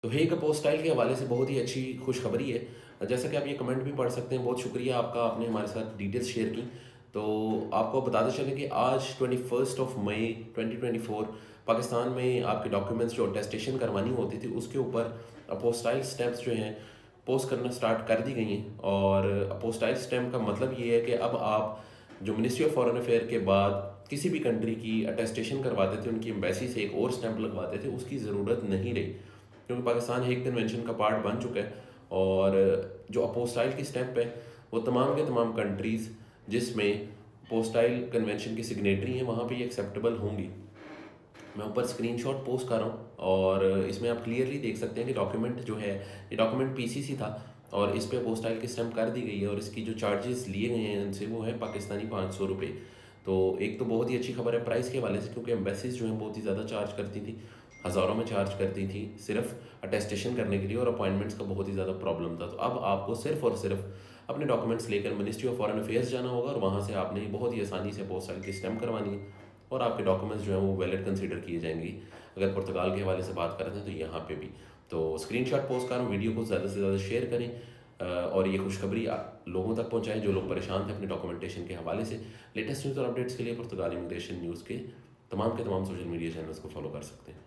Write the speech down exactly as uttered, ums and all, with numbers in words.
तो हे का पोस्टाइल के हवाले से बहुत ही अच्छी खुशखबरी है। जैसा कि आप ये कमेंट भी पढ़ सकते हैं, बहुत शुक्रिया आपका, आपने हमारे साथ डिटेल्स शेयर की। तो आपको बताते चलें कि आज twenty first of May twenty twenty four Pakistan में आपके डॉक्यूमेंट्स जो अटेस्टेशन करवानी होती थी उसके ऊपर अपोस्टाइल स्टैम्प्स जो हैं पोस्ट करना स्टार्ट कर दी गई हैं। और अपोस्टाइल स्टैम्प का मतलब ये है कि अब आप जो मिनिस्ट्री ऑफ फॉरेन अफेयर के बाद किसी भी कंट्री की अटेस्टेशन करवाते थे, उनकी एम्बेसी से एक और स्टैंप लगवाते थे, उसकी ज़रूरत नहीं रही, क्योंकि पाकिस्तान हेग कन्वेंशन का पार्ट बन चुका है। और जो अपोस्टाइल की स्टैंप है वो तमाम के तमाम कंट्रीज़ जिसमें पोस्टाइल कन्वेंशन की सिग्नेटरी हैं वहाँ पे ये एक्सेप्टेबल होंगी। मैं ऊपर स्क्रीनशॉट पोस्ट कर रहा हूँ और इसमें आप क्लियरली देख सकते हैं कि डॉक्यूमेंट जो है ये डॉक्यूमेंट पीसीसी था और इस पे पोस्टाइल की स्टैंप कर दी गई है और इसकी जो चार्जेस लिए गए हैं इनसे वो है पाकिस्तानी पाँच सौ रुपये। तो एक तो बहुत ही अच्छी खबर है प्राइस के हवाले से, क्योंकि एम्बेसीज जो हैं बहुत ही ज़्यादा चार्ज करती थी, हज़ारों में चार्ज करती थी सिर्फ अटेस्टेशन करने के लिए, और अपॉइंटमेंट्स का बहुत ही ज़्यादा प्रॉब्लम था। तो अब आपको सिर्फ और सिर्फ अपने डॉक्यूमेंट्स लेकर मिनिस्ट्री ऑफ फॉरेन अफेयर्स जाना होगा और वहाँ से आपने बहुत ही आसानी से पोस्टाइल की स्टैंप करवानी है और आपके डॉक्यूमेंट्स जो हैं वो वैलिड कंसीडर किए जाएंगे। अगर पुर्तगाल के हवाले से बात करते हैं तो यहाँ पे भी। तो स्क्रीनशॉट पोस्ट करें, वीडियो को ज़्यादा से ज़्यादा शेयर करें और ये खुशखबरी लोगों तक पहुँचाएं जो लोग परेशान थे अपने डॉक्यूमेंटेशन के हवाले से। लेटेस्ट न्यूज़ और अपडेट्स के लिए पुर्तगाल इमिग्रेशन न्यूज़ के तमाम के तमाम सोशल मीडिया चैनल्स को फॉलो कर सकते हैं।